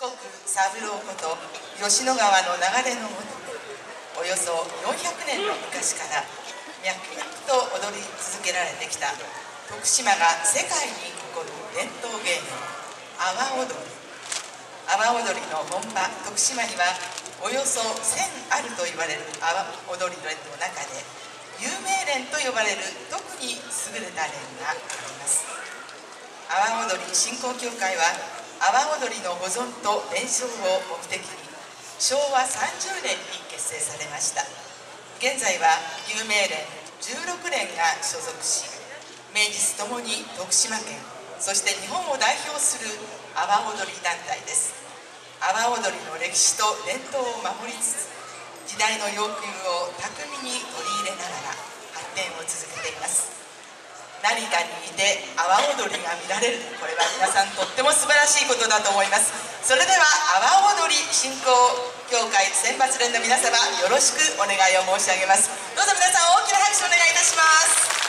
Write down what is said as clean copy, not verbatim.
国三郎こと吉野川の流れのごとく、およそ400年の昔から脈々と踊り続けられてきた徳島が世界に誇る伝統芸能阿波踊り。阿波踊りの本場徳島にはおよそ1000あると言われる阿波踊りの中で、有名連と呼ばれる特に優れた連があります。阿波踊り振興協会は阿波踊りの保存と伝承を目的に昭和30年に結成されました。現在は有名連16連が所属し、名実ともに徳島県、そして日本を代表する阿波踊り団体です。阿波踊りの歴史と伝統を守りつつ、時代の要求を巧みに取り入れながら発展を続けています。何かに似て阿波踊りが見られる、これは皆さんとっても素晴らしいことだと思います。それでは阿波踊り振興協会選抜連の皆様、よろしくお願いを申し上げます。どうぞ皆さん大きな拍手をお願いいたします。